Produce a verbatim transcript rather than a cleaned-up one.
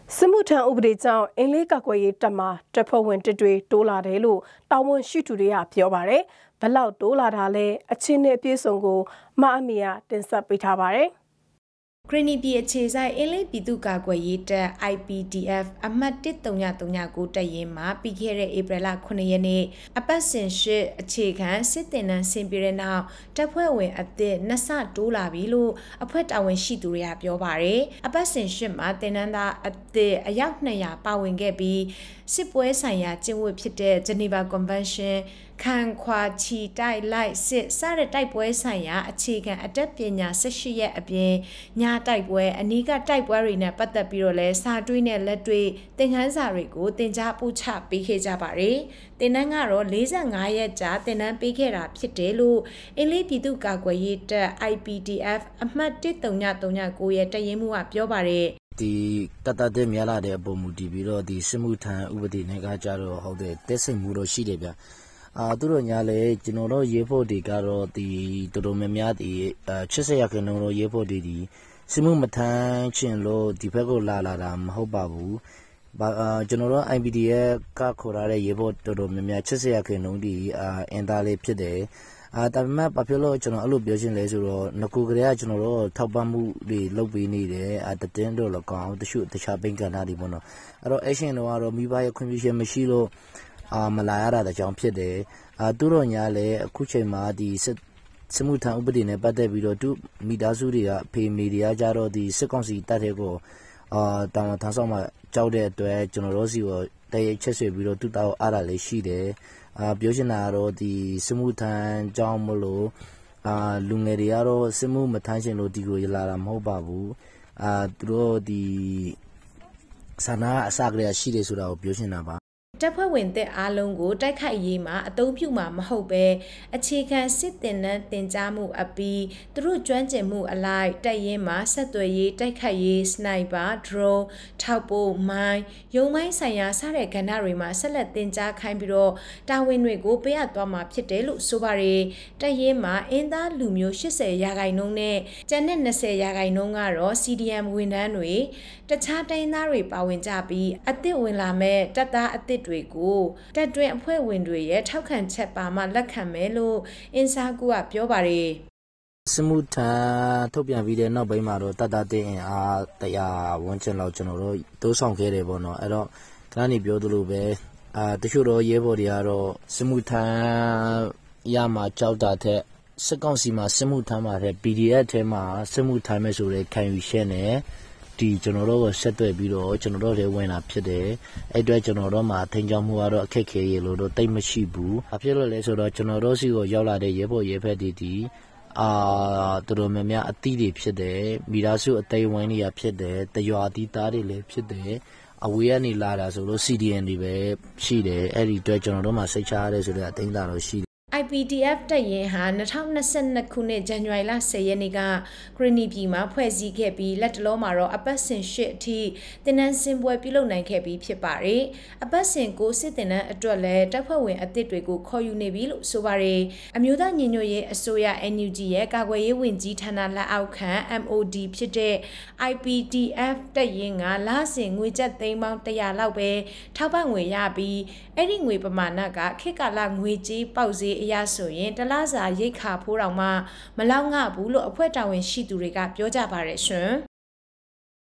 စစ်မှုထမ်းဥပဒေကြောင့်အင်းလေးကောက်ွယ်ရေးတပ်မှာတပ်ဖွဲ့ဝင်တစ်တွေတိုးလာတယ်လို့တာဝန်ရှိသူတွေကပြောပါတယ်။ဘလောက်တိုးလာတာလဲအချင်းနဲ့အပြည့်စုံကိုမအမီယာတင်ဆက်ပေးထားပါတယ်။ဂရနီပြည်အခြေဆိုင်အင်းလေးပြည်သူ့ကာကွယ်ရေးတပ် I P D F အမှတ်တစ်သုံးသုံးကိုတပ်ရင်းမှာပြီးခဲ့တဲ့ဧပြီလခုနှစ်ရက်နေ့အပတ်စဉ်ရှစ်အခြေခံစစ်တင်နန်းဆင်ပြတဲ့နောက်တပ်ဖွဲ့ဝင်အသစ်နှစ်ဆတိုးလာပြီလို့အဖွဲ့တာဝန်ရှိသူတွေကပြောပါတယ်။အပတ်စဉ်ရှစ်မှာတင်နန်းသားအသစ်အယောက်နှစ်ရာပါဝင်ခဲ့ပြီးစစ်ပွဲဆိုင်ရာကျင့်ဝတ်ဖြစ်တဲ့ Geneva Convention ခံခွာချီတိုက်လိုက်စစ်စတဲ့တိုက်ပွဲဆိုင်ရာအခြေခံအတတ်ပညာ၁၈ရက်အပြင်ညာတိုက်ပွဲအနီးကတိုက်ပွဲတွေနဲ့ပတ်သက်ပြီးတော့လဲစာတွေးနဲ့လက်တွေသင်ခန်းစာတွေကိုသင်ကြားပို့ချပေးခဲ့ကြပါတယ်။သင်တန်းကတော့၄၅ရက်ကြာသင်တန်းပေးခဲ့တာဖြစ်တယ်လို့အင်းလေးပြည်သူ့ကာကွယ်ရေးတပ် I P D F အမှတ်တစ်သုံးသုံးကိုရဲ့တပ်ရင်းမှုကပြောပါတယ်ဒီတတတဲ့မြလာတဲ့အပေါ်မူတည်ပြီးတော့ဒီစစ်မှုထမ်းဥပဒေနဲ့ကကြတော့ဟုတ်တယ်တက်စိတ်မှုတော့ရှိတယ်ဗျအာသူတို့ညာလေကျွန်တော်တို့ရေးဖို့ဒီကတော့ဒီတော်တော်များများဒီချစ်စရာခင်တော်ရေးဖို့ဒီဒီစစ်မှုမထမ်းခြင်းလို့ဒီဘက်ကိုလာလာတာမဟုတ်ပါဘူးဘာကျွန်တော်တို့ I P D ရဲ့ကခေါ်ရတဲ့ရေးဖို့တော်တော်များများချစ်စရာခင်တော်ဒီအာအင်တာလေးဖြစ်တယ်အာဒါပေမဲ့ဘာဖြစ်လို့ကျွန်တော်အဲ့လိုပြောချင်လဲဆိုတော့ငကူကလေးကကျွန်တော်တို့ထောက်ပံ့မှုတွေလုပ်ပေးနေတယ်အာတတင်းတို့လည်းကောင်းတချို့တခြားဘိန်းကဏ္ဍတွေပေါ့နော်အဲ့တော့အရှင်တို့ကတော့မိဘရဲ့ခွင့်ပြုချက်မရှိလို့အာမလာရတာတကြောင်ဖြစ်တယ်အာသူတို့ညာလည်းအခုချိန်မှာဒီစစ်စစ်မှုထမ်းဥပဒေနဲ့ပတ်သက်ပြီးတော့သူမိသားစုတွေကအဖေမေတွေကကြတော့ဒီစစ်ကောင်စီတပ်တဲ့ကိုအာတောင်ထမ်းဆောင်မှာကြောက်တဲ့အတွက်ကျွန်တော်တို့စီကိုတရေချက်ဆွေပြီးတော့သူတောက်အားတာလေးရှိတယ်အာပြောချင်တာကတော့ဒီစစ်မှုထမ်းကြောင်းမလို့အာလူငယ်တွေကတော့စစ်မှုမထမ်းရှင်လို့ဒီကိုရလာတာမဟုတ်ပါဘူးအာသူတို့ဒီဆန္ဒအစကလေးရှိတယ်ဆိုတာကိုပြောချင်တာပါတပ်ဖွဲ့ဝင်တဲ့အားလုံးကိုတိုက်ခိုက်ရေးမှာအသုံးပြုမှာမဟုတ်ပဲအခြေခံစစ်တင်နန်းတင်ကြားမှုအပြီးသူတို့ကျွမ်းကျင်မှုအလိုက်တပ်ရင်းမှာဆက်သွယ်ရေးတိုက်ခိုက်ရေးစနိုက်ပါဒရုန်းထောက်ပို့မိုင်းရုံမိုင်းဆိုင်ရာစတဲ့ကဏ္ဍတွေမှာဆက်လက်တင်ကြားခိုင်းပြီးတော့တာဝန်တွေကိုပေးအပ်သွားမှာဖြစ်တယ်လို့ဆိုပါတယ်တပ်ရင်းမှာအင်းသားလူမျိုး၈၀ရာခိုင်နှုန်းနဲ့ကျန်တဲ့၂၀ရာခိုင်နှုန်းကတော့ C D M ဝန်ထမ်းတွေတခြားတိုင်းသားတွေပါဝင်ကြပြီးအသစ်ဝင်လာမဲ့တပ်သားအသစ်တွေကိုတပ်တွင်းအဖွဲ့ဝင်တွေရဲ့ထောက်ခံချက်ပါမှလက်ခံမယ်လို့အင်းစာကူကပြောပါတယ်စစ်မှုထမ်းထုတ်ပြန်ပြီးတဲ့နောက်ပိုင်းမှာတော့တပ်သားတင်အားတရားဝန်ကျင်လောက်ကျွန်တော်တို့တိုးဆောင်ခဲ့တယ်ပေါ့နော်အဲ့တော့ခဏနေပြောသလိုပဲအာတချို့တော့ရဲဘော်တွေကတော့စစ်မှုထမ်းရမှာကြောက်တာတဲ့စစ်ကောင်စီမှာစစ်မှုထမ်းမှာတဲ့ P D F ထဲမှာစစ်မှုထမ်းမဲ့ဆိုတဲ့ခံယူချက်နဲ့ဒီကျွန်တော်တို့ကိုဆက်သွယ်ပြီးတော့ကျွန်တော်တို့တွေဝင်လာဖြစ်တယ်အဲ့အတွက်ကျွန်တော်တို့မှာထိန်ကြောင်းမှုကတော့အခက်ခဲရေလို့တော့တိတ်မရှိဘူးအဖြစ်လို့လဲဆိုတော့ကျွန်တော်တို့စီကိုရောက်လာတဲ့ရဲဘော်ရဲဖက်တွေဒီအာသူတို့များများအသီးတွေဖြစ်တယ်မိသားစုအသိဝိုင်းတွေကဖြစ်တယ်တရွာတီးသားတွေလည်းဖြစ်တယ်အဝေးကနေလာတာဆိုလို့ C D N တွေပဲရှိတယ်အဲ့ဒီအတွက်ကျွန်တော်တို့မှာစိတ်ချရတဲ့ဆိုတဲ့အတိုင်းသားတော့ရှိ I P D F တပ်ရင်းဟာ၂၀၂၂ခုနှစ်ဇန်နဝါရီလ၁၀ရက်နေ့ကဂရနီပြည်မှာဖွဲ့စည်းခဲ့ပြီးလက်တလုံးမှာတော့အပတ်စဉ်ရှစ်အထိတင်နန်းစင်ပွဲပြုလုပ်နိုင်ခဲ့ပြီးဖြစ်ပါတယ်။အပတ်စဉ်ကိုစစ်တင်နန်းအတွက်လည်းတပ်ဖွဲ့ဝင်အသစ်တွေကိုခေါ်ယူနေပြီလို့ဆိုပါတယ်။အမျိုးသားညီညွတ်ရေးအစိုးရ N U G ရဲ့ကာကွယ်ရေးဝန်ကြီးဌာနလက်အောက်ခံ M O D ဖြစ်တဲ့ I P D F တပ်ရင်းကလစဉ်ငွေကျပ်သိန်းပေါင်း၁၀၀လောက်ပဲထောက်ပံ့ငွေရပြီးအဲ့ဒီငွေပမာဏကခေတ်ကာလငွေကြေးပေါက်ဈေးအရဆိုရင်တလားစာရိတ်ခါဖိုးတောင်မှမလောက်ငှဘူးလို့အဖွဲ့တာဝန်ရှိသူတွေကပြောကြပါရရှင်